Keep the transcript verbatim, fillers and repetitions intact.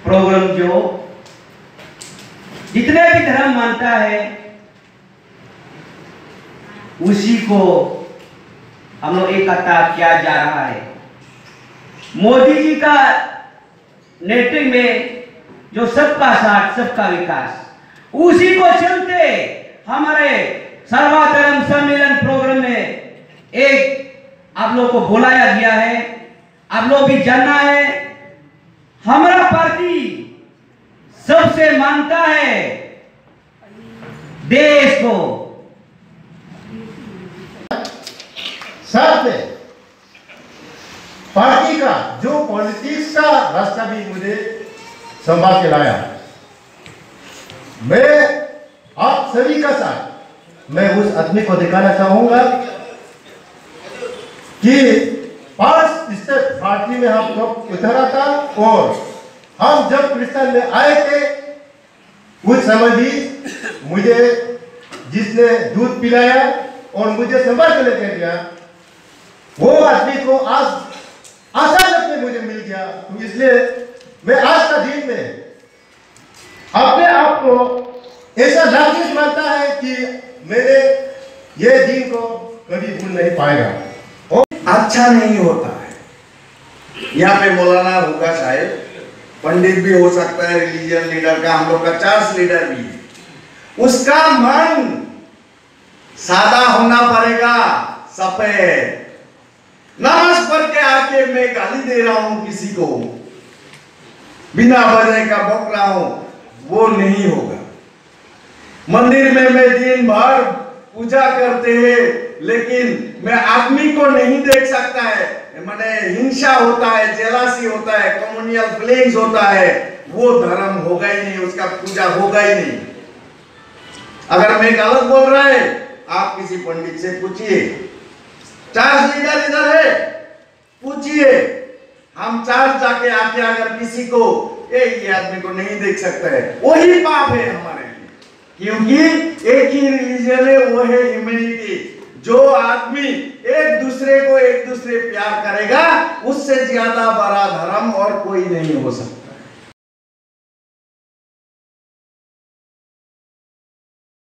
Programme जो जितने भी धर्म मानता है उसी को हम लोग इकट्ठा किया जा रहा है। मोदी जी का नेतृत्व में जो सबका साथ सबका विकास, उसी को चलते हमारे सर्वधर्म सम्मेलन प्रोग्राम में एक आप लोग को बुलाया गया है। आप लोग भी जानना है, हमारा पार्टी सबसे मानता है देश को। साथ में पार्टी का जो पॉलिटिक्स का रास्ता भी मुझे संभाल के लाया। मैं आप सभी का साथ मैं उस आदमी को दिखाना चाहूंगा कि पांच स्टेप पार्टी में हम लोग उतरा था और हम जब क्रिश्चियन में आए थे उस समय भी मुझे जिसने दूध पिलाया और मुझे संभाल के लेकर गया, वो आदमी को आज अचानक में मुझे मिल गया। तो इसलिए मैं आज का दिन में अपने आप को ऐसा लाखिस मानता है कि मेरे ये दिन को कभी भूल नहीं पाएगा। और अच्छा नहीं होता है। यहाँ पे मौलाना होगा, शायद पंडित भी हो सकता है, रिलीजियन लीडर का, हम लोग का चर्च लीडर भी है। उसका मन सादा होना पड़ेगा, सफेद। नमाज पढ़ के आके मैं गाली दे रहा हूं किसी को, बिना वजह का बक रहा हूं, वो नहीं होगा। मंदिर में मैं दिन भर पूजा करते हैं, लेकिन मैं आदमी को नहीं देख सकता है, मैंने हिंसा होता है, जेलसी होता है, कम्युनियल फीलिंग्स होता है, वो धर्म होगा ही नहीं, उसका पूजा होगा ही नहीं। अगर मैं गलत बोल रहा है, आप किसी पंडित से पूछिए, चर्च लीडर इधर है, पूछिए। हम चर्च जाके आके अगर किसी को ए, ये आदमी को नहीं देख सकता है, वही पाप है हमारे लिए, क्योंकि एक ही रिलीजन है, वो है ह्यूमैनिटी। जो आदमी एक दूसरे को एक दूसरे प्यार करेगा, उससे ज्यादा बड़ा धर्म और कोई नहीं हो सकता।